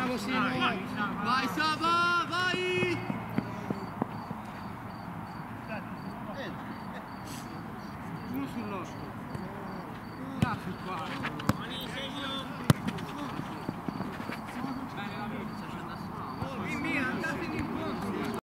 Bravo Simo! Vai Saba, vai! Uno sull'osco. Grazie qua.